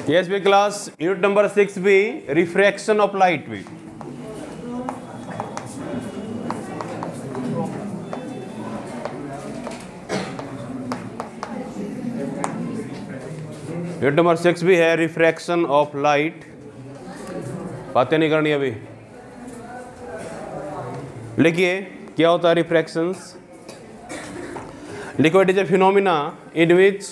Yes B class, unit number 6 भी refraction of light भी। Unit number 6 भी है रिफ्रैक्शन ऑफ लाइट। बातें नहीं करनी अभी। लिखिए क्या होता है रिफ्रैक्शंस। लिखो, it is a phenomena in which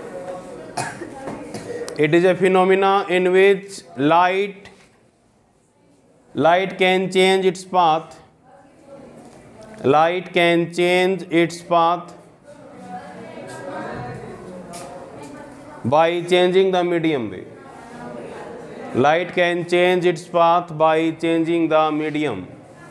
light can change its path by changing the medium way. Light can change its path by changing the medium.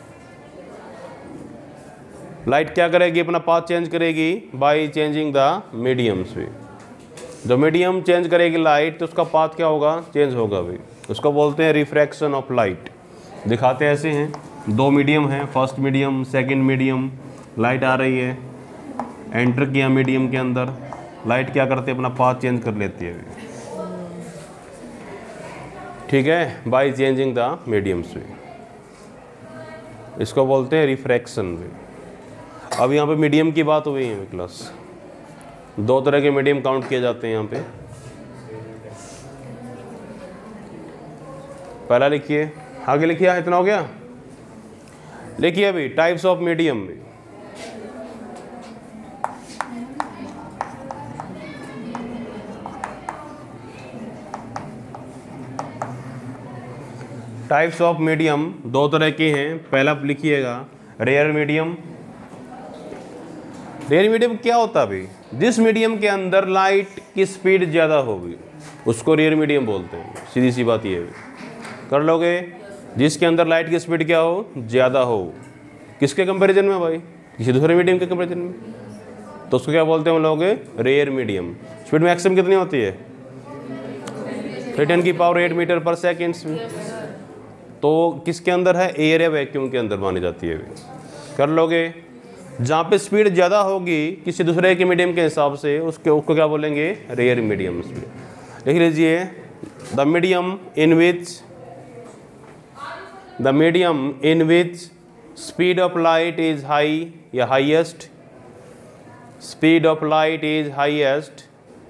Light क्या करेगी? अपना पाथ चेंज करेगी बाई चेंजिंग द मीडियम्स भी। जो medium change करेगी light तो उसका path क्या होगा? चेंज होगा भी। उसको बोलते हैं रिफ्रैक्शन ऑफ लाइट। दिखाते ऐसे हैं, दो मीडियम हैं, first medium second medium. Light आ रही है, एंटर किया मीडियम के अंदर, लाइट क्या करती है? अपना पाथ चेंज कर लेती है, ठीक है, बाई चेंजिंग द मीडियम्स भी। इसको बोलते हैं रिफ्रैक्शन भी। अब यहाँ पे मीडियम की बात हुई है क्लास। दो तरह के मीडियम काउंट किए जाते हैं यहाँ पे। पहला लिखिए, आगे लिखिए, इतना हो गया। लिखिए अभी टाइप्स ऑफ मीडियम भी। टाइप्स ऑफ मीडियम दो तरह के हैं। पहला लिखिएगा रेयर मीडियम। रेयर मीडियम क्या होता है भाई? जिस मीडियम के अंदर लाइट की स्पीड ज़्यादा होगी उसको रेयर मीडियम बोलते हैं। सीधी सी बात ये है, कर लोगे। जिसके अंदर लाइट की स्पीड क्या हो? ज़्यादा हो। किसके कंपैरिजन में भाई? किसी दूसरे मीडियम के कंपैरिजन में। तो उसको क्या बोलते हैं हम लोग? Rare medium. स्पीड मैक्सिमम कितनी होती है? 10⁸ मीटर पर सेकेंड में। तो किसके अंदर है? एयर या वैक्यूम के अंदर मानी जाती है। कर लोगे। जहाँ पे स्पीड ज़्यादा होगी किसी दूसरे के मीडियम के हिसाब से उसको क्या बोलेंगे? Rare medium speed. लिख लीजिए, the medium in which speed of light is high या highest, speed of light is highest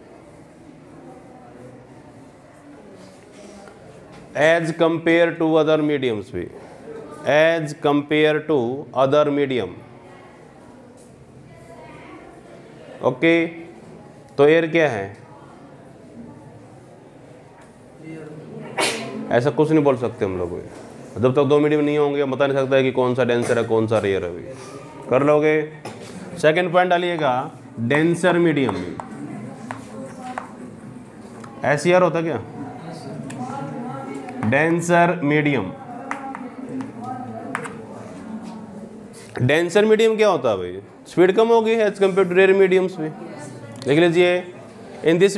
as compare to other mediums भी, as compare to other medium. Okay, तो एयर क्या है? ऐसा कुछ नहीं बोल सकते हम लोग। जब तक दो मीडियम नहीं होंगे बता नहीं सकता है कि कौन सा डेंसर है कौन सा रेयर है। कर लोगे। सेकंड पॉइंट डालिएगा, डेंसर मीडियम। एसईआर होता क्या? Denser medium. डेंसर मीडियम क्या होता है भाई? स्पीड कम होगी as compare to rare mediums भी। लिख लीजिए, in this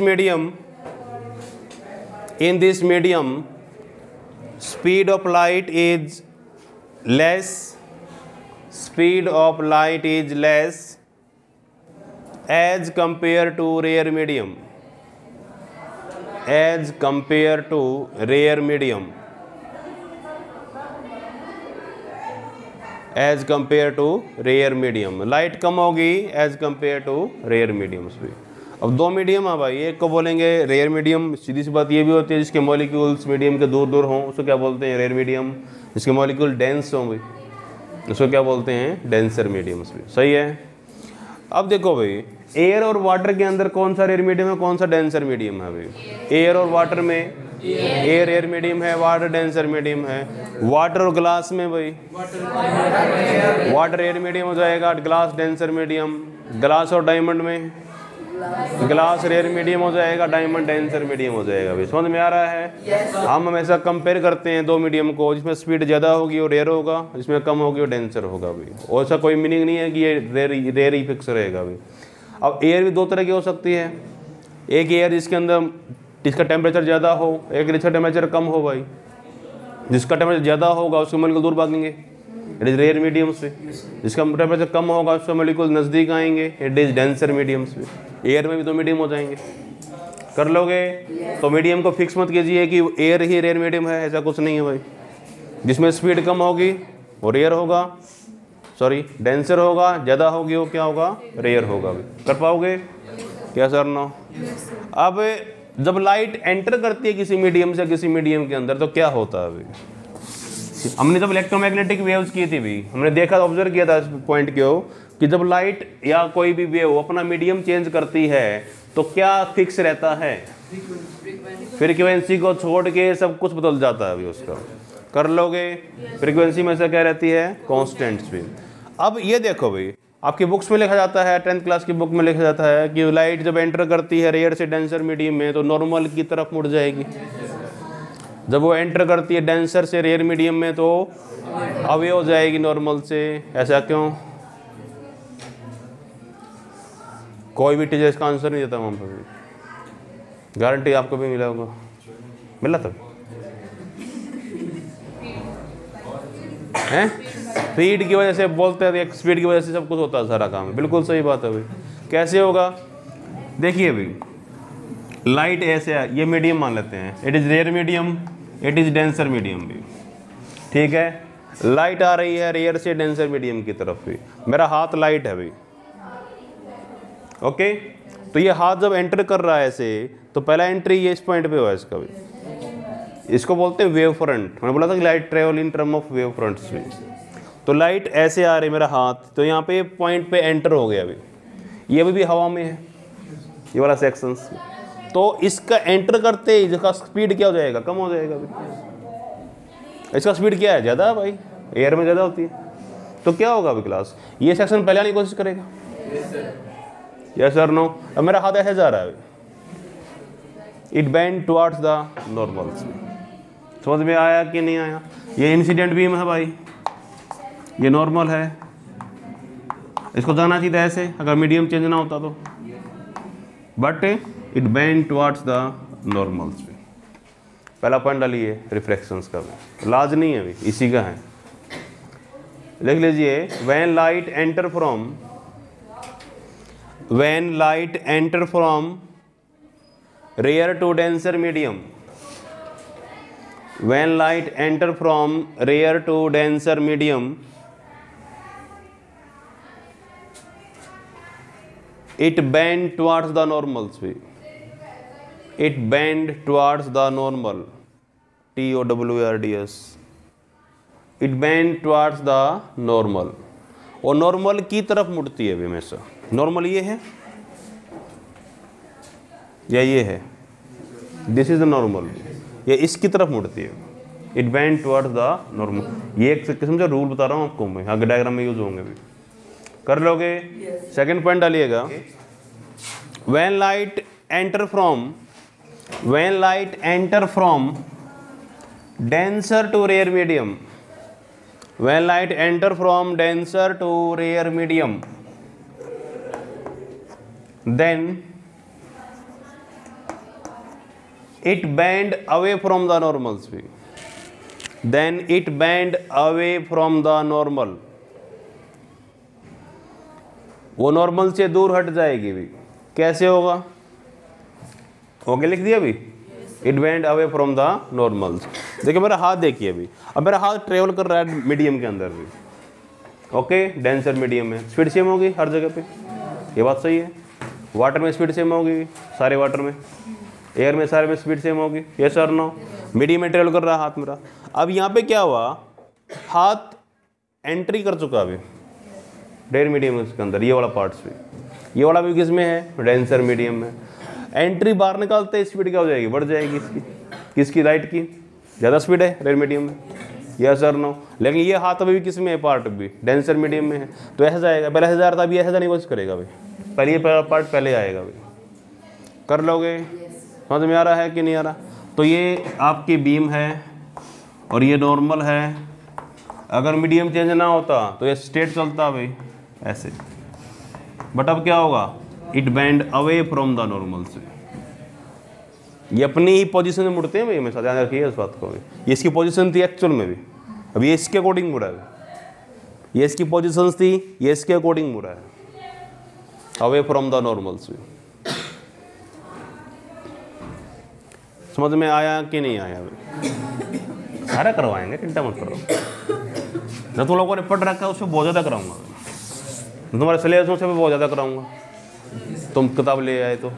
medium speed of light is less, speed of light is less as compare to rare medium, as compare to rare medium, as compare to rare medium. Light कम होगी as compare to rare mediums भी। अब दो medium है भाई, एक को बोलेंगे रेयर मीडियम। सीधी सी बात ये भी होती है जिसके मॉलिक्यूल्स मीडियम के दूर दूर हों उसको क्या बोलते हैं? Rare medium. जिसके मॉलिक्यूल डेंस हों भाई उसको क्या बोलते हैं? डेंसर मीडियम्स भी। सही है। अब देखो भाई, एयर और वाटर के अंदर कौन सा रेयर मीडियम है, कौन सा डेंसर मीडियम है भाई? एयर और वाटर में एयर रेयर मीडियम है, वाटर डेंसर मीडियम है। वाटर और ग्लास में भाई वाटर रेयर मीडियम हो जाएगा, ग्लास डेंसर मीडियम। ग्लास और डायमंड में ग्लास रेयर मीडियम हो जाएगा, डायमंड डेंसर मीडियम हो जाएगा भाई। समझ में आ रहा है? हम हमेशा कंपेयर करते हैं दो मीडियम को, जिसमें स्पीड ज़्यादा होगी वो रेयर होगा, जिसमें कम होगी वो डेंसर होगा भाई। ऐसा कोई मीनिंग नहीं है कि ये रेयर ही फिक्स रहेगा भाई। अब एयर भी दो तरह की हो सकती है। एक एयर जिसका टेम्परेचर ज़्यादा हो, एक जिसका टेम्परेचर कम हो भाई। जिसका टेम्परेचर ज़्यादा होगा उसके मॉलिक्यूल दूर भागेंगे, इट इज़ रेयर मीडियम्स भी। जिसका टेम्परेचर कम होगा उसके मॉलिक्यूल नज़दीक आएंगे, इट इज़ डेंसर मीडियम्स भी। एयर में भी दो मीडियम हो जाएंगे। कर लोगे? तो मीडियम को फिक्स मत कीजिए कि एयर ही रेयर मीडियम है, ऐसा कुछ नहीं है भाई। जिसमें स्पीड कम होगी वो रेयर होगा, सॉरी डेंसर होगा, ज़्यादा होगी वो क्या होगा, रेयर होगा। कर पाओगे? क्या सर नो? अब जब लाइट एंटर करती है किसी मीडियम से किसी मीडियम के अंदर तो क्या होता है अभी? हमने जब इलेक्ट्रोमैग्नेटिक वेव्स की थी भी, हमने देखा, ऑब्जर्व किया था इस पॉइंट को कि जब लाइट या कोई भी वेव अपना मीडियम चेंज करती है तो क्या फिक्स रहता है? फ्रीक्वेंसी को छोड़ के सब कुछ बदल जाता है अभी उसका। कर लोगे? फ्रीक्वेंसी में से क्या रहती है? Constant speed. अब ये देखो भाई, आपकी बुक्स में लिखा जाता है, 10th क्लास की बुक में लिखा जाता है कि लाइट जब एंटर करती है रेयर से डेंसर मीडियम में तो नॉर्मल की तरफ मुड़ जाएगी। जब वो एंटर करती है डेंसर से रेयर मीडियम में तो अवे हो जाएगी नॉर्मल से। ऐसा क्यों? कोई भी टीचर इसका आंसर नहीं देता वहाँ पर भी। गारंटी आपको भी मिला होगा, मिला तब हैं? स्पीड की वजह से बोलते हैं, स्पीड की वजह से सब कुछ होता है, सारा काम है। बिल्कुल सही बात है भाई। कैसे होगा? देखिए भाई, लाइट ऐसे है, ये मीडियम मान लेते हैं, it is rare medium, it is denser medium भी, ठीक है। लाइट आ रही है रेयर से डेंसर मीडियम की तरफ भी, मेरा हाथ लाइट है भाई, ओके। तो ये हाथ जब एंटर कर रहा है ऐसे, तो पहला एंट्री ये इस पॉइंट पे हुआ है इसका भी, इसको बोलते हैं वेव फ्रंट। मैंने बोला था कि light travel in term of wave fronts भी। तो लाइट ऐसे आ रही है मेरा हाथ, तो यहाँ पे पॉइंट पे एंटर हो गया अभी, ये अभी भी हवा में है ये वाला सेक्शंस। तो इसका एंटर करते ही इसका स्पीड क्या हो जाएगा? कम हो जाएगा अभी। इसका स्पीड क्या है? ज़्यादा है भाई, एयर में ज़्यादा होती है। तो क्या होगा अभी क्लास? ये सेक्शन पहले आने की कोशिश करेगा, यस और नो? अब मेरा हाथ ऐसे जा रहा है, it bend towards the normal. समझ में आया कि नहीं आया? ये इंसिडेंट बीम है भाई, ये नॉर्मल है, इसको जाना चाहिए ऐसे अगर मीडियम चेंज ना होता तो, but it bend towards the normals. पहला पॉइंट डालिए रिफ्लेक्शंस का, लाज नहीं है अभी, इसी का है। लिख लीजिए, when light enter from rare to denser medium, when light enter from rare to denser medium, it bend towards the normal speed, it bend towards the normal, TOWARDS, it bend towards the normal। और normal की तरफ मुड़ती है हमेशा। Normal ये है या ये है, दिस इज द नॉर्मल, ये इसकी तरफ मुड़ती है, it bend towards the normal. ये एक किस्म से रूल बता रहा हूँ आपको मैं, आगे डायग्राम में यूज होंगे भी। कर लोगे? सेकंड पॉइंट डालिएगा, when light enter from denser to rare medium, when light enter from denser to rare medium, then it bend away from the normal speed, then it bend away from the normal, वो normal से दूर हट जाएगी भी। कैसे होगा? Okay लिख दिया अभी, it bend away from the normal. देखिए मेरा हाथ देखिए अभी, अब मेरा हाथ ट्रेवल कर रहा है मीडियम के अंदर भी, ओके डेंसर मीडियम में स्पीड सेम होगी हर जगह पे, ये बात सही है। वाटर में स्पीड सेम होगी, सारे वाटर में, एयर में सारे में स्पीड सेम होगी, यस और नो? मीडियम में ट्रेवल कर रहा है हाथ मेरा। अब यहाँ पे क्या हुआ, हाथ एंट्री कर चुका अभी रेयर मीडियम के अंदर, ये वाला पार्ट्स भी, ये वाला भी किस में है? डेंसर मीडियम में। एंट्री बाहर निकालते स्पीड क्या हो जाएगी? बढ़ जाएगी इसकी, किसकी? लाइट की। ज़्यादा स्पीड है रेयर मीडियम में, यस और नो? लेकिन ये हाथ अभी भी किस में है? पार्ट भी डेंसर मीडियम में है, तो ऐसा जाएगा। पहले ऐसा जा रहा था, अभी ऐसा जाने की कोशिश करेगा भाई, पहले ये पार्ट पहले आएगा भाई। कर लोगे? समझ में आ रहा है कि नहीं आ रहा? तो ये आपकी बीम है और ये नॉर्मल है। अगर मीडियम चेंज ना होता तो ये स्ट्रेट चलता भाई ऐसे, बट अब क्या होगा? It bend away from the normal से। ये अपनी ही पोजीशन में मुड़ते हैं भाई, हमेशा ध्यान रखिए इस बात को। ये इसकी पोजीशन थी एक्चुअल में भी, अब ये इसके अकॉर्डिंग मुड़ा है, ये इसकी पोजीशन थी, ये इसके अकॉर्डिंग मुड़ा है, अवे फ्रॉम द नॉर्मल से। समझ में आया कि नहीं आया अभी? सारा करवाएंगे, चिंता मत करो। जो तुम लोगों ने पढ़ रखा है उससे बहुत ज़्यादा कराऊंगा, तुम्हारे सिलेबस से भी बहुत ज़्यादा कराऊंगा। तुम किताब ले आए तो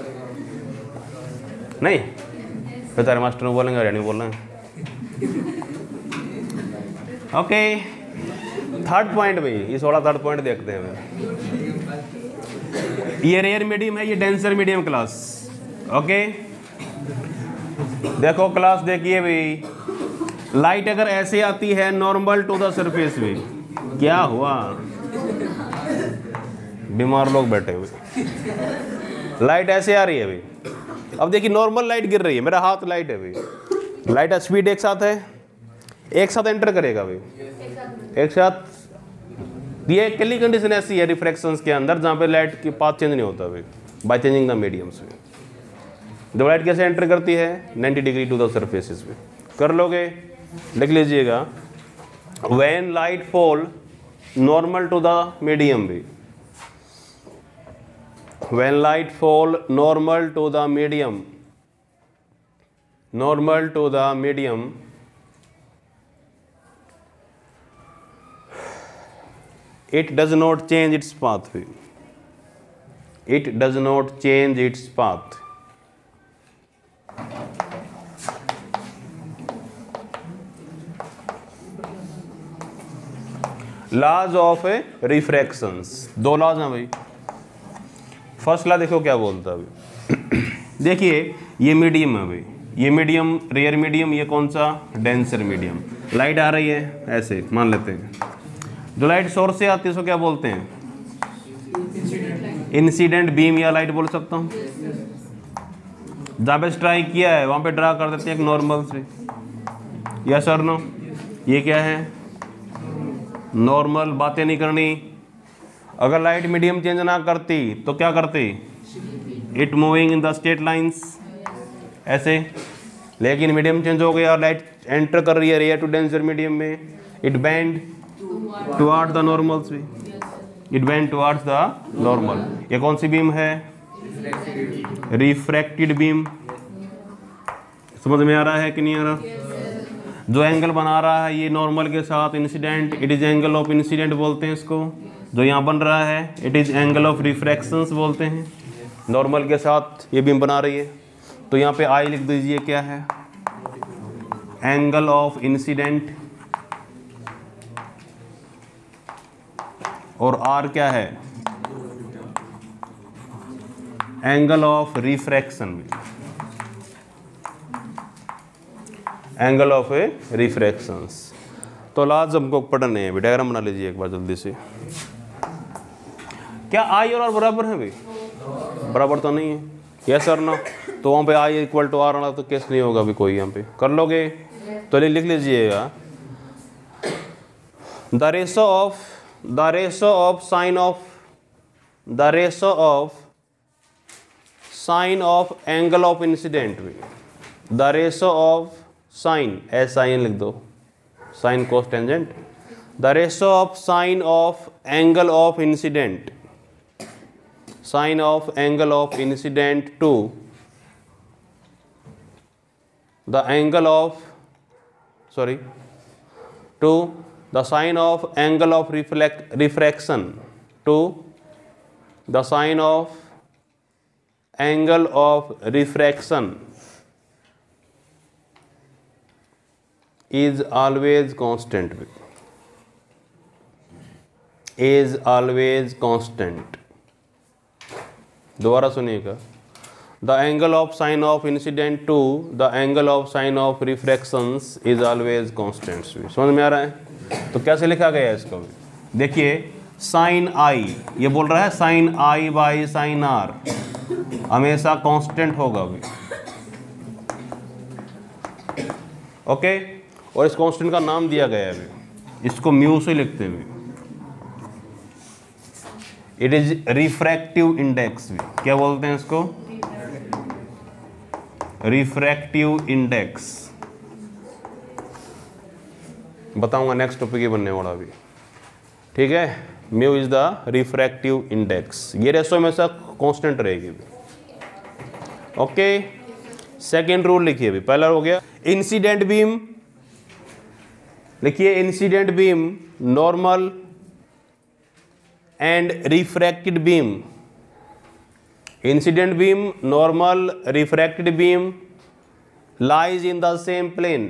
नहीं, फिर तारे मास्टर बोलेंगे अरे नहीं बोल रहे हैं। ओके, थर्ड पॉइंट भाई, इस वाला थर्ड पॉइंट देखते हैं भाई। ये रेयर मीडियम है, ये डेंसर मीडियम क्लास। ओके, देखो क्लास देखिए भाई, लाइट अगर ऐसे आती है नॉर्मल टू द सरफेस में, क्या हुआ? बीमार लोग बैठे हुए, लाइट ऐसे आ रही है भाई। अब देखिए नॉर्मल लाइट गिर रही है, मेरा हाथ लाइट है भाई, लाइट का स्पीड एक साथ है, एक साथ एंटर करेगा भाई, एक साथ। ये अकेली कंडीशन ऐसी है रिफ्रैक्शंस के अंदर जहाँ पे लाइट की पाथ चेंज नहीं होता भाई, बाय चेंजिंग द मीडियम्स में। जब लाइट कैसे एंटर करती है 90 डिग्री टू द सरफेसेस में, कर लोगे, लिख लीजिएगा। When light fall normal to the medium भी, when light fall normal to the medium, normal to the medium, it does not change its path, it does not change its path। Laws of refractions, दो laws हैं भाई। First law देखो क्या बोलता है अभी। देखिए ये मीडियम है भाई, ये मीडियम रेयर मीडियम, ये कौन सा? Denser medium. लाइट आ रही है ऐसे मान लेते हैं, जो लाइट सोर्स से आती है उसको क्या बोलते हैं? इंसिडेंट बीम या लाइट बोल सकता हूँ। जहाँ पे स्ट्राइक किया है वहाँ पे ड्रा कर देते हैं एक नॉर्मल से, यस और नो? ये क्या है? नॉर्मल, बातें नहीं करनी। अगर लाइट मीडियम चेंज ना करती तो क्या करती? It moving in the straight lines, ऐसे। लेकिन मीडियम चेंज हो गया और लाइट एंटर कर रही है रेयर टू डेंसर मीडियम में, it bend toward the normals भी, it bend towards the normal. ये कौन सी बीम है? Refracted beam. समझ में आ रहा है कि नहीं आ रहा? जो एंगल बना रहा है ये नॉर्मल के साथ incident, it is angle of incident बोलते हैं इसको। जो यहाँ बन रहा है it is angle of refractions बोलते हैं। नॉर्मल के साथ ये बीम बना रही है, तो यहाँ पे आई लिख दीजिए, क्या है? Angle of incident. और आर क्या है? Angle of refraction, angle of refractions. तो लाज हमको पढ़ने हैं, डायग्राम बना लीजिए एक बार जल्दी से। क्या आई और आर बराबर है भाई? बराबर तो नहीं है, यस और नो? तो वहाँ पे आई इक्वल टू आर आना तो केस नहीं होगा अभी कोई। यहाँ पे कर लोगे तो लिख लीजिएगा, the ratio of sine of angle of incident भी, the ratio of sine, SIN लिख दो, sine cos tangent. The ratio of sine of angle of incident, sine of angle of incident to the angle of to the sine of angle of refraction to the sine of angle of refraction is always constant, is always constant। दोबारा सुनिएगा, the angle of sin of incident to the angle of sin of refractions is always constant। समझ में आ रहा है? तो कैसे लिखा गया है इसको? देखिए साइन आई, ये बोल रहा है sine I by sine R हमेशा कांस्टेंट होगा अभी, ओके। और इस कांस्टेंट का नाम दिया गया है अभी, इसको म्यू से लिखते हैं। इट इज रिफ्रैक्टिव इंडेक्स, क्या बोलते हैं इसको? Refractive index. बताऊंगा नेक्स्ट टॉपिक ही बनने वाला अभी, ठीक है। Mu is the refractive index, ये रेशो हमेशा कांस्टेंट रहेगी, ओके। सेकेंड रूल लिखिए अभी, पहला हो गया इंसिडेंट बीम, लिखिए incident beam, normal and refracted beam. Incident beam, normal, refracted beam lies in the same plane,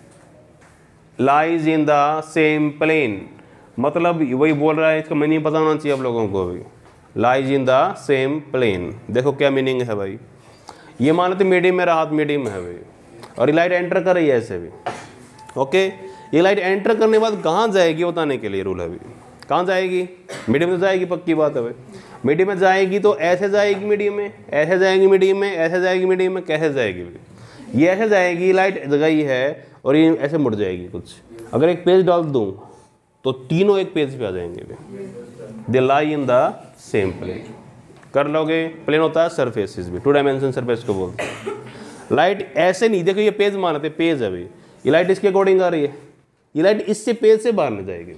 lies in the same plane, मतलब वही बोल रहा है, इसका मीनिंग पता होना चाहिए आप लोगों को भी। Lies in the same plane, देखो क्या मीनिंग है भाई। ये मान लेते मीडियम में राहत मीडियम है भाई, और ये लाइट एंटर कर रही है ऐसे भी, ओके। ये लाइट एंटर करने के बाद कहाँ जाएगी बताने के लिए रूल है अभी। कहाँ जाएगी? मीडियम में जाएगी, पक्की बात है भाई। मीडियम में जाएगी तो ऐसे जाएगी मीडियम में, ऐसे जाएगी मीडियम में, ऐसे जाएगी मीडियम में, कैसे जाएगी भाई? ये ऐसे जाएगी, लाइट जगह है और ये ऐसे मुड़ जाएगी कुछ। अगर एक पेज डाल दूँ तो तीनों एक पेज पे आ जाएंगे, they lie in the same plane. कर लोगे? प्लेन होता है सरफेसिस भी, 2 डायमेंशन सरफेस को बोलते हैं। लाइट ऐसे नहीं, देखो ये पेज मानते, पेज है भाई, ये लाइट इसके अकॉर्डिंग आ रही है, ये लाइट इससे पेज से बाहर नहीं जाएगी।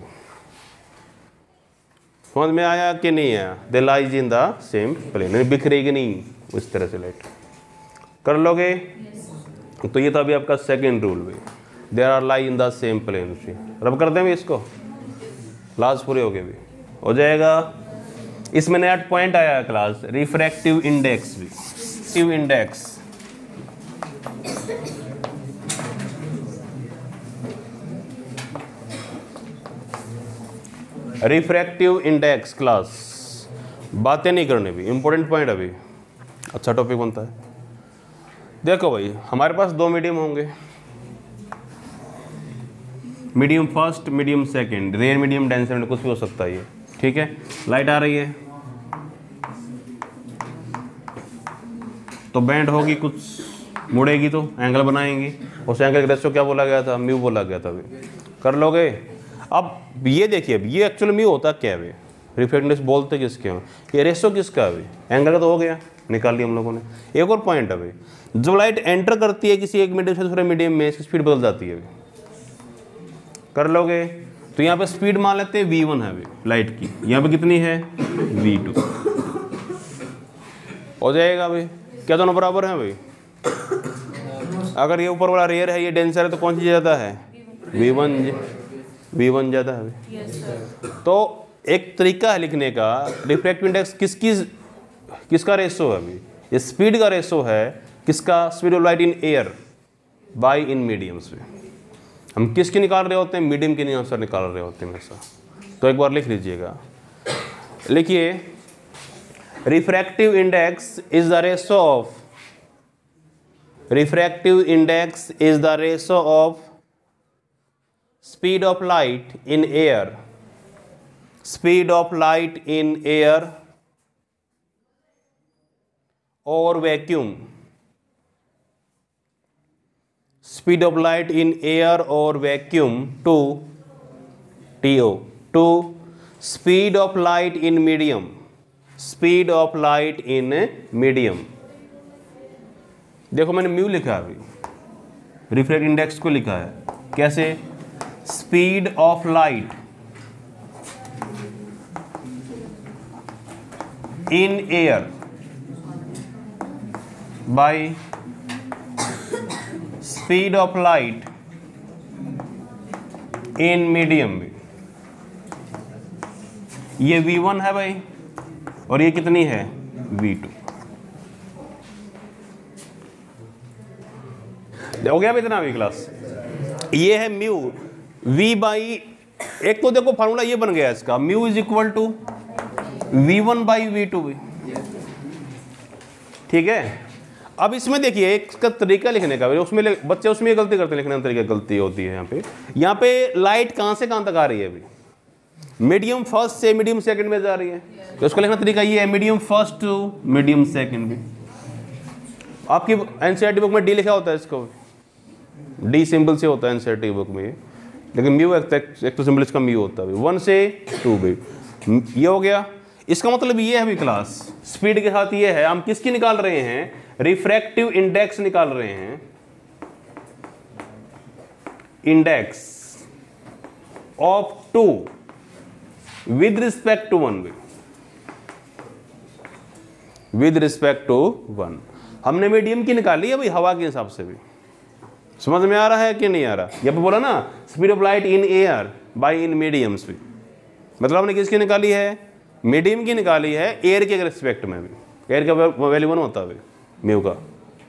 समझ में आया कि नहीं आया? They lies in the same plane, बिखरेगी नहीं उस तरह से लाइट। कर लोगे? तो ये था अभी आपका सेकेंड रूल भी, there are lie in the same plane. Rub कर दें इसको, क्लास पूरे हो गए भी, हो जाएगा। इसमें नया पॉइंट आया है क्लास, रिफ्रैक्टिव इंडेक्स भी, refractive index. Refractive index class, बातें नहीं करनी भी, इंपॉर्टेंट पॉइंट अभी, अच्छा टॉपिक बनता है। देखो भाई, हमारे पास 2 मीडियम होंगे, medium first, medium second, rare medium, dense medium, कुछ भी हो सकता है ये, ठीक है। लाइट आ रही है तो बैंड होगी, कुछ मुड़ेगी तो एंगल बनाएंगी, उस एंगल का रेशो क्या बोला गया था? म्यू बोला गया था अभी। कर लोगे? अब ये देखिए, अब ये एक्चुअली म्यू होता क्या है? रिफ्लेक्टिव बोलते किसके हैं? ये रेशो किसका है? अभी एंगल का तो हो गया, निकाल लिया हम लोगों ने। एक और पॉइंट है भाई, जब लाइट एंटर करती है किसी एक मीडियम से दूसरे मीडियम में, इसकी स्पीड बदल जाती है। कर लोगे? तो यहाँ पे स्पीड मान लेते हैं v1 है अभी लाइट की, यहाँ पे कितनी है? v2। हो जाएगा भाई, क्या दोनों बराबर हैं भाई? अगर ये ऊपर वाला रेयर है, ये डेंसर है, तो कौन सी ज़्यादा है? v1 ज़्यादा है भाई। तो एक तरीका है लिखने का, रिफ्रैक्टिव इंडेक्स किसका रेशो है अभी? ये स्पीड का रेशो है, किसका? Speed of light in air by in mediums में। हम किसकी निकाल रहे होते हैं? मीडियम की आंसर निकाल रहे होते हैं हमेशा। तो एक बार लिख लीजिएगा, लिखिए refractive index is the ratio of, refractive index is the ratio of speed of light in air, speed of light in air और vacuum, speed of light in air or vacuum to TO, to speed of light in medium, speed of light in medium। देखो मैंने mu लिखा है अभी, refractive index को लिखा है कैसे? Speed of light in air by speed of light in medium में। ये v1 है भाई, और ये कितनी है? v2। हो गया इतना भी क्लास? ये है म्यू v बाई, एक तो देखो फार्मूला ये बन गया इसका, mu is equal to v1 by v2 भी, ठीक है। अब इसमें देखिए एक का तरीका लिखने का, उसमें बच्चे उसमें गलती करते हैं, लिखने का तरीका गलती होती है यहाँ पे लाइट कहाँ से कहाँ तक आ रही है अभी? मीडियम फर्स्ट से मीडियम सेकंड में जा रही है, तो उसका लिखना तरीका ये है, medium first to medium second भी। आपकी एनसीईआरटी बुक में डी लिखा होता है, इसको डी सिंबल से होता है एनसीईआरटी बुक में, लेकिन म्यू एक तो सिंबल इसका म्यू होता है 1 से 2 भी। ये हो गया, इसका मतलब ये है अभी क्लास, स्पीड के साथ ये है, हम किसकी निकाल रहे हैं? रिफ्रैक्टिव इंडेक्स निकाल रहे हैं, index of 2 with respect to 1 भी, विद रिस्पेक्ट टू 1। हमने मीडियम की निकाली है भाई हवा के हिसाब से भी। समझ में आ रहा है कि नहीं आ रहा? यहाँ पे बोला ना speed of light in air by in medium speed, मतलब हमने किसकी निकाली है? मीडियम की निकाली है एयर के रिस्पेक्ट में भी। एयर का वैल्यू 1 होता है म्यू का,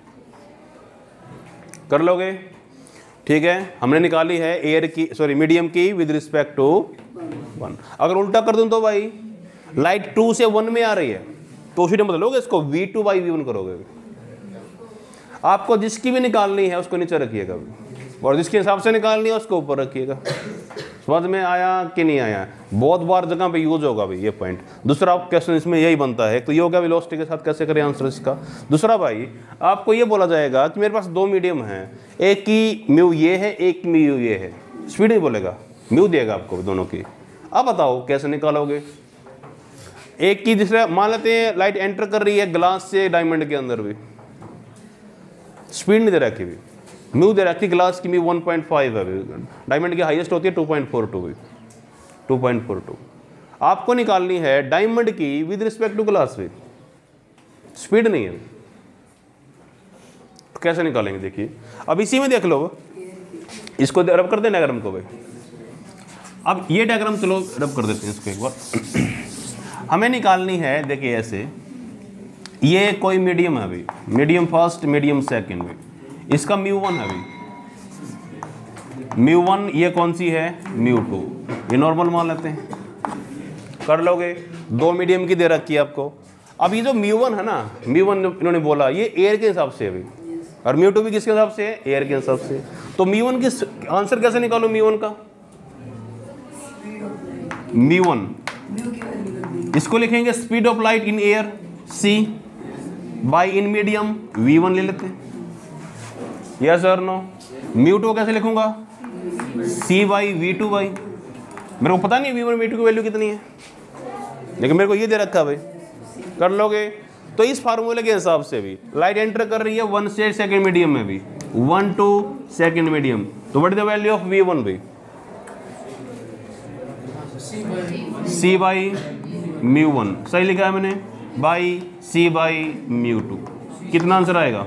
कर लोगे? ठीक है, हमने निकाली है एयर की, सॉरी मीडियम की विद रिस्पेक्ट टू 1। अगर उल्टा कर दूं तो भाई लाइट 2 से 1 में आ रही है तो उसी टाइम बदलोगे इसको V2 बाई V1 करोगे। आपको जिसकी भी निकालनी है उसको नीचे रखिएगा और जिसके हिसाब से निकालनी है उसको ऊपर रखिएगा। समझ में आया कि नहीं आया? बहुत बार जगह पे यूज होगा भाई ये पॉइंट। दूसरा क्वेश्चन इसमें यही बनता है, तो ये होगा वेलोसिटी के साथ कैसे करें आंसर इसका। दूसरा भाई आपको ये बोला जाएगा कि मेरे पास 2 मीडियम हैं, एक की म्यू ये है, एक म्यू ये है, स्पीड नहीं बोलेगा, म्यू देगा आपको दोनों की। अब बताओ कैसे निकालोगे? एक की जिससे मान लेते हैं लाइट एंटर कर रही है ग्लास से डायमंड के अंदर भी, स्पीड नहीं दे रखी भी, म्यू दे रखी ग्लास की म्यू 1.5 है, डायमंड की हाईएस्ट होती है 2.42 भी, 2.42। आपको निकालनी है डायमंड की विद रिस्पेक्ट टू ग्लास भी, स्पीड नहीं है, तो कैसे निकालेंगे? देखिए अब इसी में देख लो, इसको रब कर देना डायग्राम को भाई। अब ये डायग्राम चलो रब कर देते हैं इसको एक बार। हमें निकालनी है, देखिए ऐसे, ये कोई मीडियम है अभी, मीडियम फर्स्ट मीडियम सेकंड में, इसका म्यू 1 है अभी, म्यू 1 ये कौन सी है? म्यू 2, ये नॉर्मल मान लेते हैं, कर लोगे? 2 मीडियम की दे रखी है आपको। अब ये जो म्यू 1 है ना, म्यू 1 इन्होंने बोला ये एयर के हिसाब से अभी, और म्यू 2 भी किसके हिसाब से है? एयर के हिसाब से। तो म्यू 1 की आंसर कैसे निकालो? म्यू 1 का म्यू 1 इसको लिखेंगे speed of light in air c by in medium V1 ले लेते हैं, यस और नो? म्यू 2 कैसे लिखूंगा? c बाई V2 बाई, मेरे को पता नहीं V1 V2 की वैल्यू कितनी है, लेकिन मेरे को ये दे रखा है भाई, कर लोगे? तो इस फार्मूले के हिसाब से भी लाइट एंटर कर रही है 1 से सेकंड मीडियम में भी, 1 to सेकंड मीडियम, तो what is the value of V1 भी? c बाई म्यू 1, सही लिखा है मैंने, बाई c बाई म्यू 2। कितना आंसर आएगा?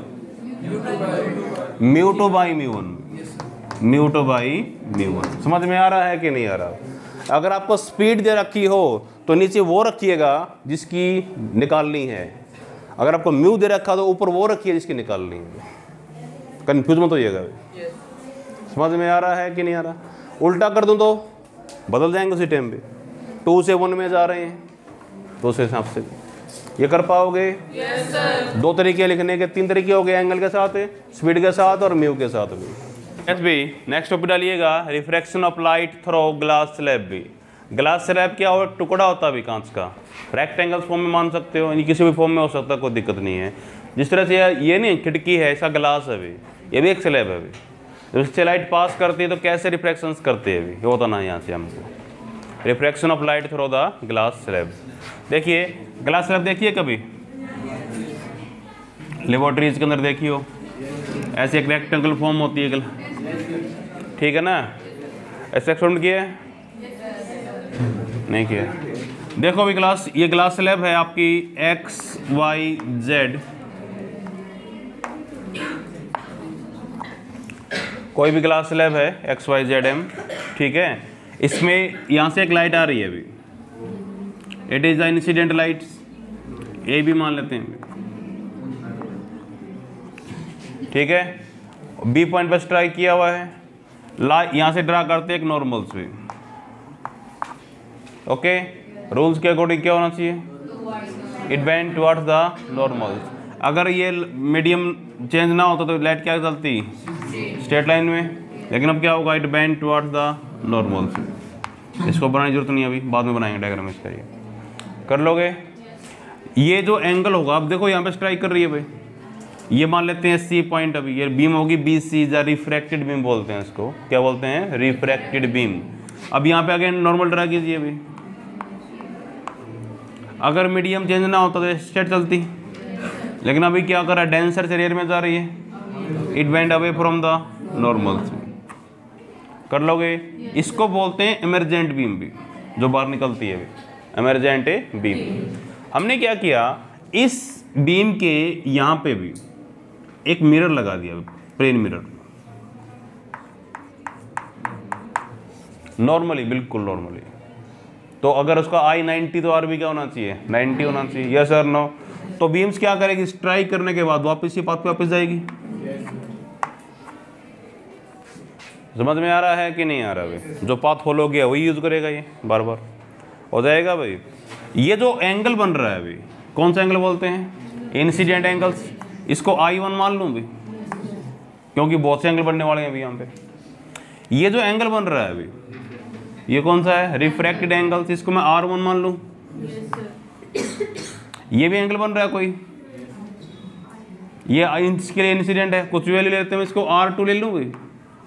Mu 2 by mu 1, mu 2 by mu 1। समझ में आ रहा है कि नहीं आ रहा? अगर आपको स्पीड दे रखी हो तो नीचे वो रखिएगा जिसकी निकालनी है, अगर आपको म्यू दे रखा तो ऊपर वो रखिए जिसकी निकालनी है। कन्फ्यूज मत होइएगा। समझ में आ रहा है कि नहीं आ रहा? उल्टा कर दूं तो बदल जाएंगे उसी टाइम पे, 2 से 1 में जा रहे हैं तो उस हिसाब से ये कर पाओगे? yes, sir। 2 तरीके लिखने के, 3 तरीके हो गए, एंगल के साथ, स्पीड के साथ और म्यू के साथ भी। नेक्स्ट टॉपिक डालिएगा, refraction of light through glass slab भी। ग्लास स्लैब क्या हो? टुकड़ा होता है भी कांच का, रेक्टेंगल फॉर्म में मान सकते हो, यानी किसी भी फॉर्म में हो सकता है, कोई दिक्कत नहीं है। जिस तरह से ये नहीं खिड़की है, ऐसा ग्लास है भी, ये भी एक स्लैब है भी, जब इससे लाइट पास करती है तो कैसे रिफ्रैक्शन करते हैं भी, ये होता ना यहाँ से हमको, refraction of light through the glass slab. देखिए ग्लास स्लैब देखिए कभी लेबोरेटरीज के अंदर देखियो, ऐसे एक रेक्टेंगल फॉर्म होती है, ठीक है ना? ऐसे एक्सपेरिमेंट किया है? नहीं किया। देखो अभी ग्लास, ये ग्लास स्लैब है आपकी XYZ, कोई भी ग्लास स्लैब है XYZM, ठीक है? इसमें यहाँ से एक लाइट आ रही है अभी, it is the incident lights, ये भी मान लेते हैं, ठीक है? बी पॉइंट पर स्ट्राइक किया हुआ है, यहाँ से ड्रा करते हैं एक नॉर्मल्स भी, ओके? रूल्स के अकॉर्डिंग क्या होना चाहिए? It bend towards the normals. अगर ये मीडियम चेंज ना होता तो लाइट क्या चलती? स्ट्रेट लाइन में, लेकिन अब क्या होगा? It bend towards the normals. इसको बनाने की जरूरत नहीं, अभी बाद में बनाएंगे डायग्राम इसका, ये कर लोगे? ये जो एंगल होगा, अब देखो यहाँ पे स्ट्राइक कर रही है भाई, ये मान लेते हैं C पॉइंट, अभी ये बीम होगी BC, या रिफ्रैक्टेड बीम बोलते हैं इसको, क्या बोलते हैं? Refracted beam. अब यहाँ पे अगेन नॉर्मल ड्रा कीजिए अभी, अगर मीडियम चेंज ना होता तो स्ट्रेट चलती, लेकिन अभी क्या कर रहा है? डेंसर से रेयर में जा रही है, it bend away from the normals. कर लोगे? इसको बोलते हैं इमरजेंट बीम भी, जो बाहर निकलती है, इमरजेंट बीम। हमने क्या किया, इस बीम के यहाँ पे भी एक मिरर लगा दिया, प्लेन मिरर, नॉर्मली, बिल्कुल नॉर्मली। तो अगर उसका आई 90 तो आर भी क्या होना चाहिए, 90 होना चाहिए, यस और नो। तो बीम्स क्या करेगी, स्ट्राइक करने के बाद वापस ये पाथ पे वापस जाएगी। समझ में आ रहा है कि नहीं आ रहा भाई? जो पाथ फॉलो किया वही यूज करेगा ये बार बार, हो जाएगा भाई। ये जो एंगल बन रहा है भाई, कौन सा एंगल बोलते हैं, इंसिडेंट एंगल्स। इसको I1 मान लूँ भाई, क्योंकि बहुत से एंगल बनने वाले हैं अभी यहाँ पे। ये जो एंगल बन रहा है अभी, ये कौन सा है, रिफ्रैक्टेड एंगल्स, इसको मैं R1 मान लूँ। ये भी एंगल बन रहा है कोई, ये इसके लिए इंसिडेंट है, कुछ वैल्यू लेते हैं, इसको R2 ले लूँ भाई,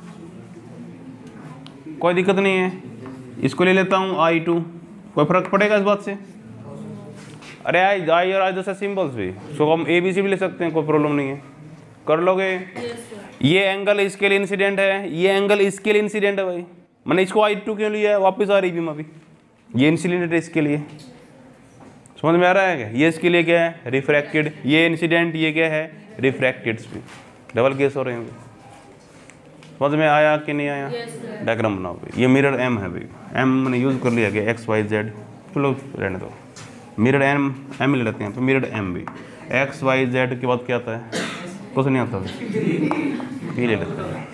कोई दिक्कत नहीं है। इसको ले लेता हूँ I2, कोई फर्क पड़ेगा इस बात से? अरे आई और आई जैसे सिंबल्स भी, सो हम ABC भी ले सकते हैं, कोई प्रॉब्लम नहीं है, कर लोगे। ये एंगल इसके लिए इंसिडेंट है, ये एंगल इसके लिए इंसिडेंट है भाई, मैंने इसको I2 क्यों लिया है, वापस आ रही बीम अभी, ये इंसिडेंट है इसके लिए। समझ में आ रहा है क्या? ये इसके लिए क्या है, रिफ्रैक्टेड, ये इंसिडेंट, ये क्या है, रिफ्रैक्टेड भी, डबल केस हो रहे हैं। समझ में आया कि नहीं आया? डायग्राम बनाओ भाई। ये मिरर M है भाई, M मैंने यूज़ कर लिया गया, XYZ, चलो रहने दो, मिरर M ले लेते हैं, तो मिरर M भी, XYZ के बाद क्या आता है, कुछ नहीं आता, P ले लेते हैं।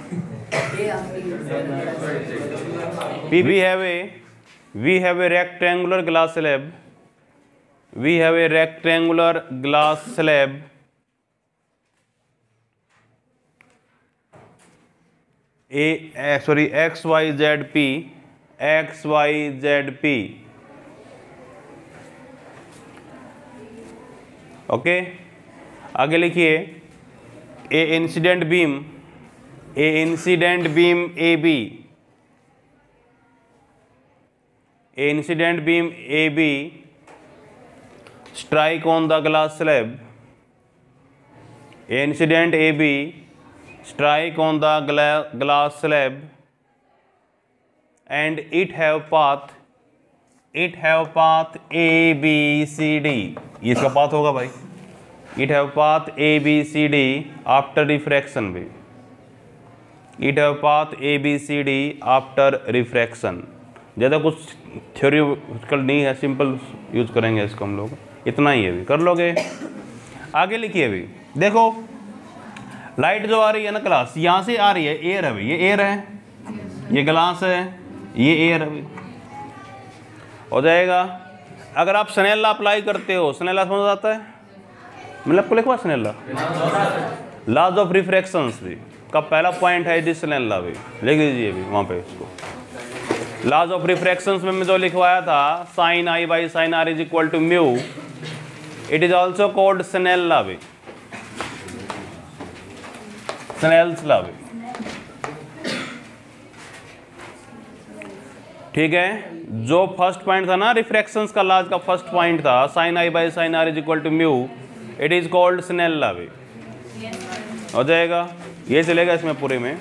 We have a rectangular glass slab, we have a rectangular glass slab XYZP, okay. आगे लिखिए, a incident beam AB strike on the glass slab, incident AB strike on the glass slab and it have path ABCD, ये इसका path होगा भाई, it have path ABCD after refraction भी, it have path ABCD after refraction। ज़्यादा कुछ theoretical नहीं है, simple use करेंगे इसको हम लोग, इतना ही है भी, कर लोगे। आगे लिखिए अभी, देखो लाइट जो आ रही है ना क्लास, यहाँ से आ रही है, एयर है भाई, ये एयर है, ये ग्लास है, ये एयर है भाई, हो जाएगा। अगर आप स्नेल लॉ अप्लाई करते हो, स्नेल लॉ समझ आता है, मतलब आपको लिखवा Snell law, laws of refractions भी का पहला पॉइंट है दिस स्नेल लॉ भी, लिख लीजिए भी वहाँ पे इसको। लॉज ऑफ रिफ्रैक्शंस में जो लिखवाया था, sine I by sine R is equal to mu, it is also called Snell law भी, स्नेल्स लॉ भी, ठीक है। जो फर्स्ट पॉइंट था ना रिफ्रैक्शंस का, लॉज का फर्स्ट पॉइंट था, sine I by sine R is equal to mu, it is called Snell law भी, हो जाएगा। ये चलेगा इसमें पूरे में।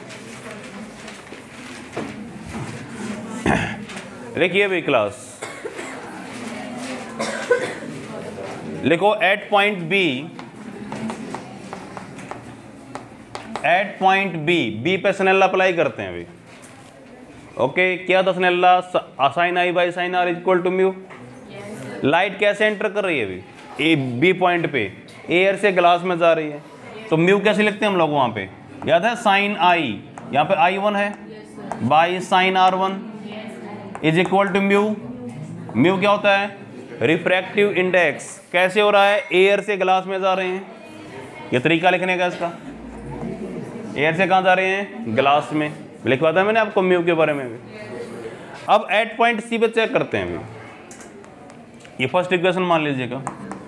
देखिए भी क्लास, लिखो एट पॉइंट बी पे स्नेल लॉ अप्लाई करते हैं अभी, ओके। क्या था Snell law, sine I by sine R equal to mu. Light कैसे एंटर कर रही है अभी, बी पॉइंट पे, एयर से ग्लास में जा रही है, तो म्यू कैसे लिखते हैं हम लोग वहाँ पे, याद है, साइन I, यहाँ पे I1 है, by sine R1 is equal to mu. Mu क्या होता है, रिफ्रैक्टिव इंडेक्स। कैसे हो रहा है, एयर से ग्लास में जा रहे हैं, ये तरीका लिखने का इसका, एयर से कहाँ जा रहे हैं, ग्लास में, लिखवा था मैंने आपको म्यू के बारे में भी। अब एट पॉइंट सी पे चेक करते हैं अभी, ये फर्स्ट इक्वेशन मान लीजिएगा,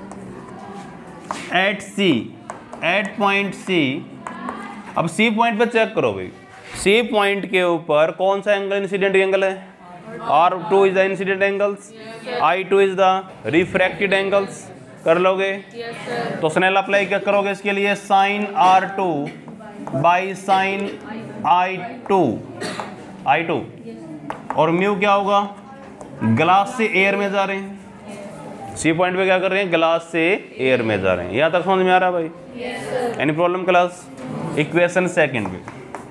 एट पॉइंट सी। अब सी पॉइंट पे चेक करो भाई, सी पॉइंट के ऊपर कौन सा एंगल इंसिडेंट एंगल है, R2 is the incident angles, I2 is the refracted angles, कर लोगे? तो स्नेल अप्लाई क्या करोगे इसके लिए, sign R2 by sine I2, और म्यू क्या होगा, ग्लास से एयर में जा रहे हैं, सी पॉइंट पे क्या कर रहे हैं, ग्लास से एयर में जा रहे हैं। यहाँ तक समझ में आ रहा है भाई? Any problem class? Equation second भी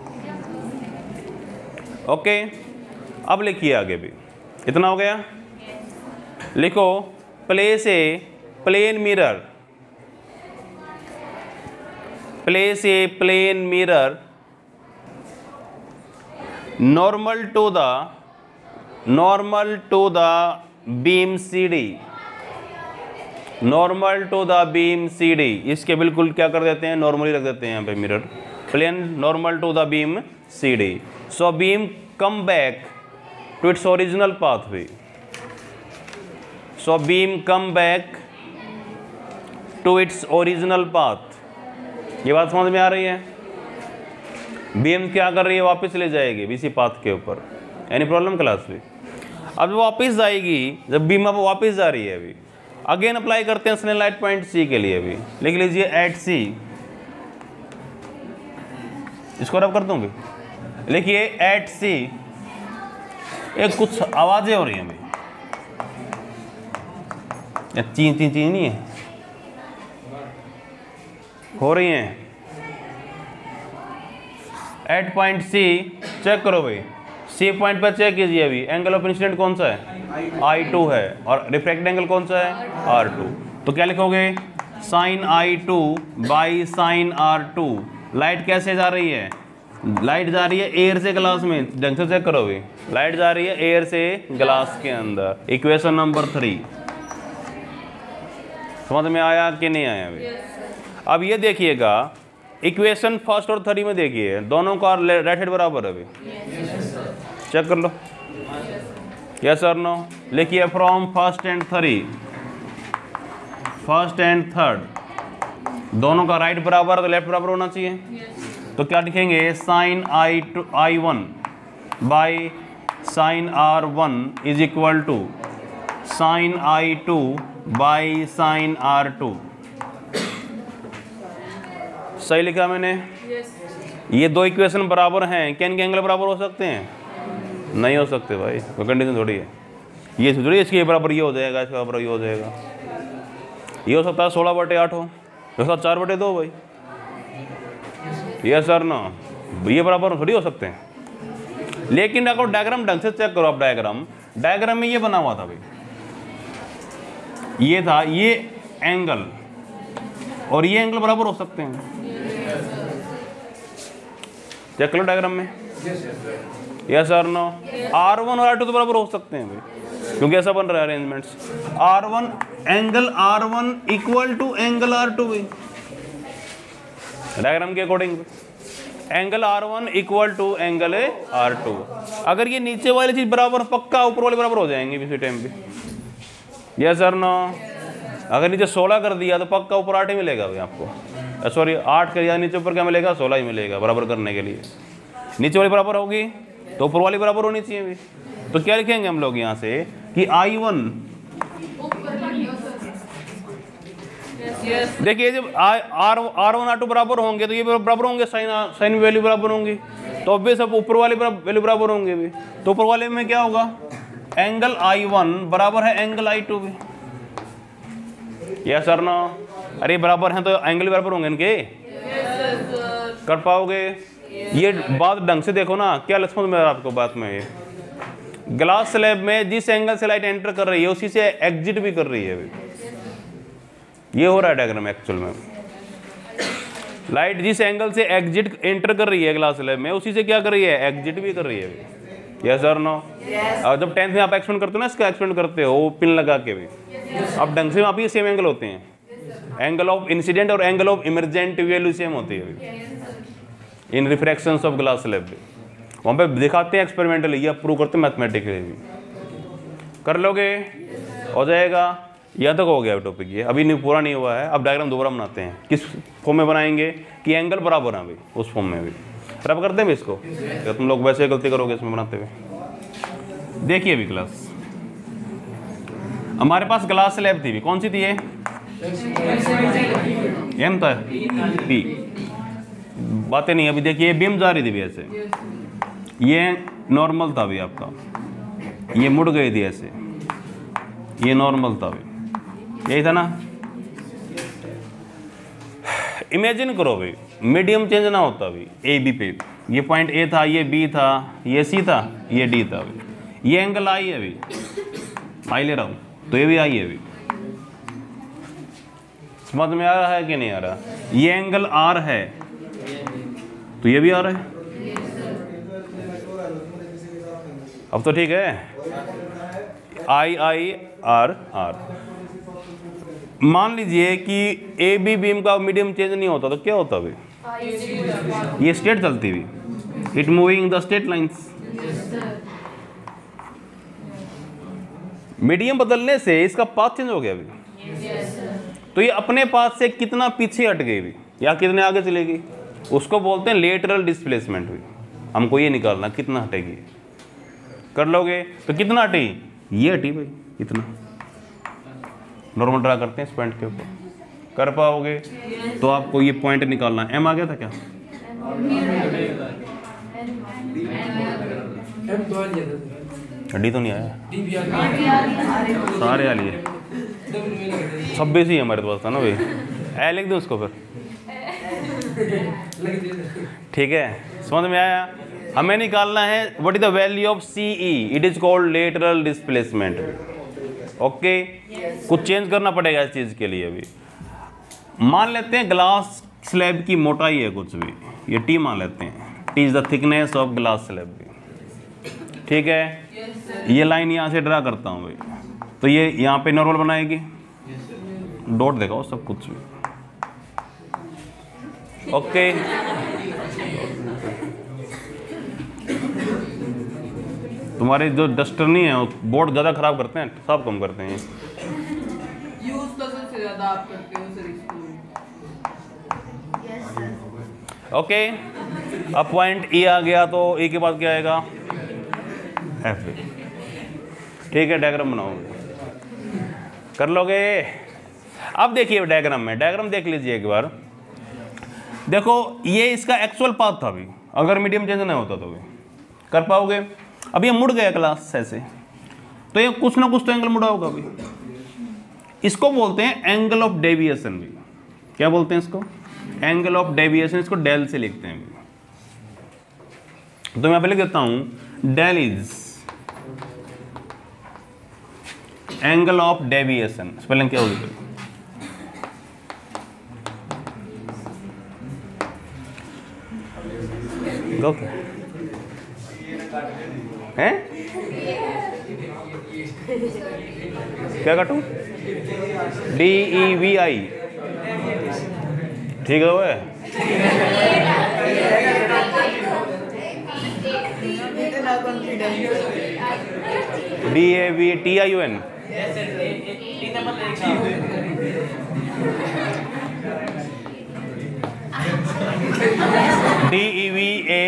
ओके। अब लिखिए आगे भी, इतना हो गया। लिखो place a plane mirror, place a plane mirror normal to the beam CD, normal to the beam CD। इसके बिल्कुल क्या कर देते हैं, नॉर्मली रख देते हैं यहाँ पे mirror, plane normal to the beam CD। So beam come back to its original pathway, so beam come back to its original path. ये बात समझ में आ रही है? बीम क्या कर रही है, वापस ले जाएगी इसी पाथ के ऊपर। एनी प्रॉब्लम क्लास में? अब वापस जाएगी, जब बीम अब वापस जा रही है, अभी अगेन अप्लाई करते हैं स्नेलाइट पॉइंट C के लिए। भी लिख लीजिए एट C, इसको रब कर दूंगी। लिखिए एट C। एक कुछ आवाजें हो रही हैं भाई, चीं चीं चीं नहीं है, हो रही हैं। एट पॉइंट C चेक करो भाई, C पॉइंट पर चेक कीजिए। अभी एंगल ऑफ इंसिडेंट कौन सा है, I2 है, और रिफ्रैक्टेड एंगल कौन सा है, R2। तो क्या लिखोगे, sign I2 by sine R2। Light कैसे जा रही है, लाइट जा रही है एयर से ग्लास में, ढंग से चेक करो भाई, लाइट जा रही है एयर से ग्लास के अंदर। इक्वेशन नंबर 3 समझ में आया कि नहीं आया भाई? अब ये देखिएगा, इक्वेशन फर्स्ट और 3 में देखिए, दोनों का राइट हैंड बराबर है भाई, चेक कर लो। यस और नो? लिखिए फ्रॉम फर्स्ट एंड थर्ड दोनों का राइट बराबर है तो लेफ्ट बराबर होना चाहिए। तो क्या लिखेंगे, sine I1 by sine R1 is equal to sine I2 by sine R2। सही लिखा मैंने? ये दो इक्वेशन बराबर हैं, क्या इनके एंगल बराबर हो सकते हैं? नहीं हो सकते भाई, कोई कंडीशन थोड़ी है। ये थोड़ी इसके ये बराबर ये हो जाएगा, इसके बराबर ये हो जाएगा। ये हो सकता है 16/8 हो, हो सकता 4/2 भाई। ये सर ना, ये बराबर थोड़ी हो सकते हैं। लेकिन अगर डायग्राम ढंग से चेक करो आप, डायग्राम में ये बना हुआ था भाई, ये था ये एंगल और ये एंगल बराबर हो सकते हैं। चेक करो डायग्राम में। Yes sir no? R1 और R2 तो बराबर हो सकते हैं भाई, क्योंकि ऐसा बन रहा है arrangements. Angle R1 equal to angle R2 भाई, डायग्राम के according angle R1 equal to angle R2। अगर ये नीचे वाली चीज बराबर, पक्का ऊपर वाले बराबर हो जाएंगे इसी टाइम पे। Yes sir no? अगर नीचे 16 कर दिया तो पक्का ऊपर 8 ही मिलेगा भाई आपको, सॉरी 8 कर दिया नीचे, ऊपर क्या मिलेगा, 16 ही मिलेगा बराबर करने के लिए। नीचे वाली बराबर होगी तो ऊपर वाली बराबर होनी चाहिए भी। तो क्या लिखेंगे हम लोग यहाँ से कि I1, देखिए जब R1 R2 बराबर होंगे तो ये बराबर होंगे, साइन वैल्यू बराबर होंगी, तो ऑब्वियस सब ऊपर वाले वैल्यू बराबर होंगे भी। तो ऊपर वाले में क्या होगा, एंगल I1 बराबर है एंगल I2 भी। Yes sir no? अरे बराबर हैं तो एंगल बराबर होंगे इनके, कर पाओगे? ये बात ढंग से देखो ना, क्या समझ में आपको बात में? ये ग्लास स्लैब में जिस एंगल से लाइट एंटर कर रही है उसी से एग्जिट भी कर रही है अभी। ये हो रहा है डायग्राम एक्चुअल में, लाइट जिस एंगल से एग्जिट एंटर कर रही है ग्लास स्लैब में उसी से क्या कर रही है, एग्जिट भी कर रही है अभी। Yes sir no? और जब 10th में आप एक्सपेंड करते हो ना, इसका एक्सपेंड करते हो पिन लगा के भी, अब ढंग से वहाँ पे सेम एंगल होते हैं, एंगल ऑफ इंसिडेंट और angle of emergent value same होती है अभी in refractions of glass slab भी। वहाँ पे दिखाते हैं एक्सपेरिमेंटली, ये प्रूव करते हैं मैथमेटिकली भी। कर लोगे? हो जाएगा। यहाँ तक हो गया टॉपिक, ये अभी नहीं पूरा नहीं हुआ है। अब डायग्राम दोबारा बनाते हैं, किस फॉर्म में बनाएंगे कि एंगल बराबर है भाई, उस फॉर्म में भी रब करते हैं भी इसको, या तुम लोग वैसे गलती करोगे इसमें बनाते हुए। देखिए अभी क्लास हमारे पास ग्लास स्लैब थी भी, कौन सी थी ये, एम था पी, बातें नहीं। अभी देखिए बीम जा रही थी भी ऐसे, ये नॉर्मल था भी आपका, ये मुड़ गई थी ऐसे, ये नॉर्मल था भी, यही था ना। इमेजिन करो भाई मीडियम चेंज ना होता भाई ए बी पे, ये पॉइंट ए था, ये बी था, ये सी था, ये डी था भाई, ये एंगल आई है अभी, आई ले रहा हूँ, तो ये भी आई है अभी। समझ में आ रहा है कि नहीं आ रहा? ये एंगल आर है तो ये भी आर है। अब तो ठीक है, आई आई आर आर। मान लीजिए कि ए बी बीम का मीडियम चेंज नहीं होता तो क्या होता भाई? ये स्ट्रेट चलती हुई, it moving the straight lines. Medium बदलने से इसका पाथ चेंज हो गया अभी, तो ये अपने पाथ से कितना पीछे हट गई भी या कितने आगे चलेगी, उसको बोलते हैं लेटरल डिस्प्लेसमेंट हुई। हमको ये निकालना कितना हटेगी। कर लोगे तो कितना हटी? ये हटी भाई इतना। नॉर्मल ड्रा करते हैं इस पॉइंट के ऊपर, कर पाओगे? तो आपको ये पॉइंट निकालना। एम आ गया था क्या? डी तो नहीं आया, सारे आ लिए, 26 ही हमारे पास था ना भाई। ए लिख दो उसको फिर, ठीक है? समझ में आया? हमें निकालना है what is the value of C E, it is called lateral displacement. Okay, कुछ चेंज करना पड़ेगा इस चीज़ के लिए। अभी मान लेते हैं ग्लास स्लैब की मोटाई है कुछ भी, ये टी मान लेते हैं, T is the thickness of glass slab भी, ठीक है? ये लाइन यहाँ से ड्रा करता हूँ भाई, तो ये यहाँ पे नॉर्मल बनाएगी, डॉट देगा सब कुछ भी। ओके, तुम्हारे जो डस्टर नहीं है बोर्ड ज़्यादा खराब करते हैं, सब कम करते हैं। यूज तो सबसे ज़्यादा आप करते हो सर इसको। ओके, अब पॉइंट ई आ गया तो ई के बाद क्या आएगा? एफ। ठीक है, डायग्राम बनाओगे, कर लोगे? अब देखिए डायग्राम में, डायग्राम देख लीजिए एक बार। देखो ये इसका एक्चुअल पाथ था अभी, अगर मीडियम चेंज नहीं होता तो भी कर पाओगे। अब ये मुड़ गया क्लास ऐसे, तो ये कुछ ना कुछ तो एंगल मुड़ा होगा अभी। इसको बोलते हैं एंगल ऑफ डेविएशन भी। क्या बोलते हैं इसको? Angle of deviation. इसको डेल से लिखते हैं भी। तो मैं यहाँ पे लिख देता हूं, del is angle of deviation. Spelling क्या होगी? हैं? क्या काटू? DEVI, ठीक है वो है? DAVTIUN। DEVA।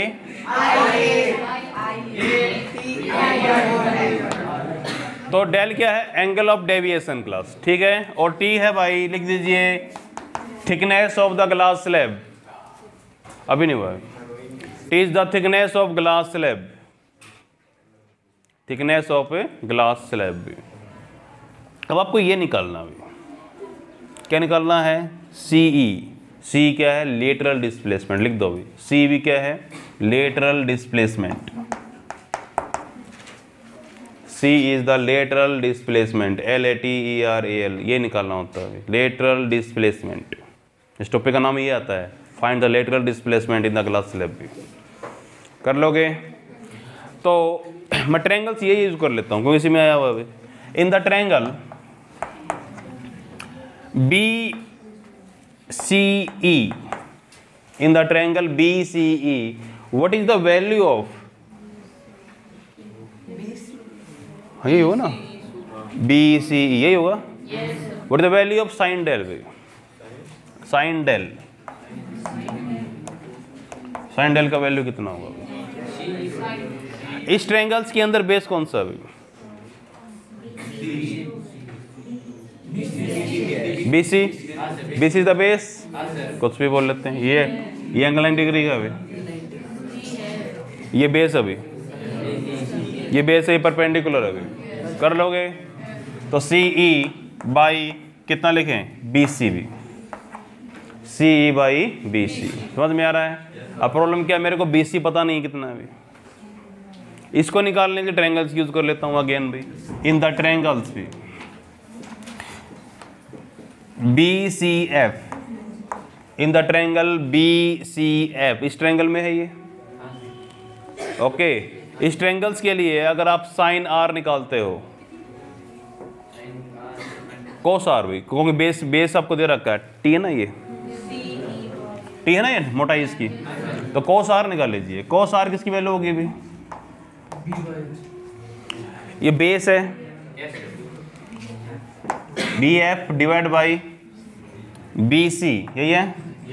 तो डेल क्या है? एंगल ऑफ डेविएशन क्लास, ठीक है? और टी है भाई, लिख दीजिए thickness of the glass slab. अभी नहीं हुआ, T is the thickness of glass slab, thickness of glass slab भी। अब आपको ये निकालना भी, क्या निकालना है? सीई। सी क्या है? लेटरल डिस्प्लेसमेंट, लिख दो भी। सी भी क्या है? Lateral displacement. C is the lateral displacement, LATERAL, ये निकालना होता है लेटरल डिस्प्लेसमेंट। इस टॉपिक का नाम ये आता है, find the lateral displacement in the glass slab भी। कर लोगे? तो मैं ट्रायंगल्स ये यूज कर लेता हूँ क्योंकि इसी में आया हुआ है। In the triangle BCE, in the triangle BCE, what is the value of, यही होगा ना, BCE यही होगा। What is the value of sine del? Sine del, sine del का वैल्यू कितना होगा? इस ट्रायंगल्स के अंदर बेस कौन सा है? BC। BC is the base, कुछ भी बोल लेते हैं। ये एंगल 90 डिग्री का है, ये बेस अभी, ये बेस है, परपेंडिकुलर अभी। कर लोगे? तो CE बाई कितना लिखें, BC भी, CE बाई BC। समझ में आ रहा है। अब प्रॉब्लम क्या है, मेरे को BC पता नहीं कितना है अभी, इसको निकालने के ट्रायंगल्स यूज कर लेता हूँ अगेन भाई। इन द ट्रायंगल्स भी BCF, in the triangle BCF, इस ट्रायंगल में है ये, ओके। इस ट्रायंगल्स के लिए अगर आप साइन R निकालते हो, कोस R भी, क्योंकि बेस आपको दे रखा है, T है ना, ये T है ना, ये मोटाई इसकी, तो कोस R निकाल लीजिए। कोस R किसकी वैल्यू होगी भी, ये बेस है, BF डिवाइड बाई BC, यही है,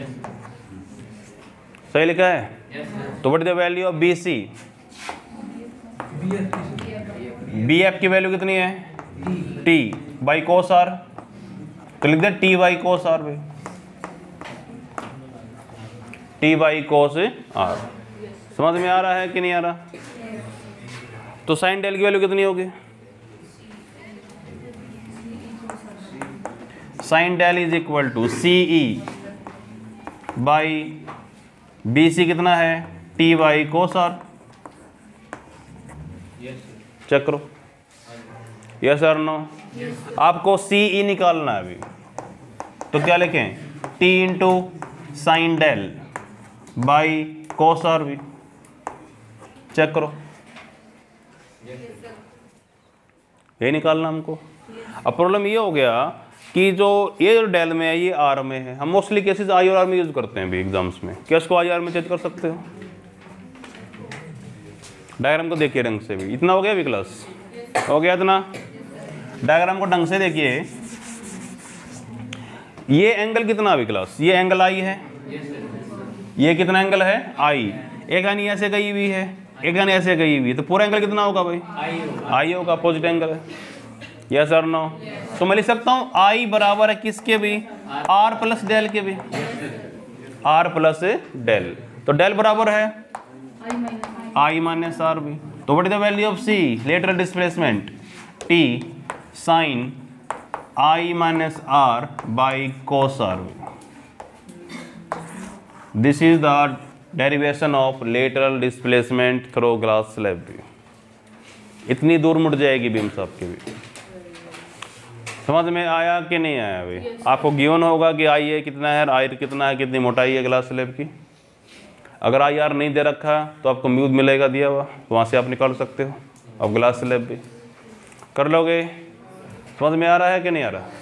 सही लिखा है। तो what is the value of BC, BF की वैल्यू कितनी है, T बाई कोस R, तो लिख दे T बाई कोस R भाई, T बाई कोस R। समझ में आ रहा है कि नहीं आ रहा। तो साइन डेल की वैल्यू कितनी होगी, sine del is equal to CE by BC, कितना है, T by cos R। Check करो, यस और नो। आपको CE निकालना है अभी, तो क्या लिखें, T into sine del by cos R भी। चेक करो, ये निकालना हमको। अब प्रॉब्लम ये हो गया कि जो ये जो डेल में है ये R में है। हम मोस्टली केसेस I और R में यूज करते हैं भी एग्जाम्स में। क्या इसको I R में चेंज कर सकते हो, डायग्राम को देखिए ढंग से भी। इतना हो गया भी क्लास, हो गया इतना। डायग्राम को ढंग से देखिए, ये एंगल कितना भी क्लास, ये एंगल I है, ये कितना एंगल है I, एक यानी ऐसे गई हुई है, एक यानी ऐसे गई हुई है, तो पूरा एंगल कितना होगा भाई, I होगा, अपोजिट एंगल है, यस और नो। तो मैं लिख सकता हूँ I बराबर है किसके भी, R प्लस डेल के भी, R प्लस डेल। तो डेल बराबर है I माइनस R भी। तो what is the value of C, lateral displacement T sine I minus R by cos R। This is the derivation of lateral displacement through glass slab. इतनी दूर मुड़ जाएगी beam साहब की भी। समझ में आया कि नहीं आया भाई। आपको गिवन होगा कि आई ए कितना है, आई कितना है, कितनी मोटाई है ग्लास स्लैब की। अगर आई आर नहीं दे रखा तो आपको म्यूज मिलेगा दिया हुआ, तो वहाँ से आप निकाल सकते हो। अब ग्लास स्लैब भी कर लोगे। समझ में आ रहा है कि नहीं आ रहा।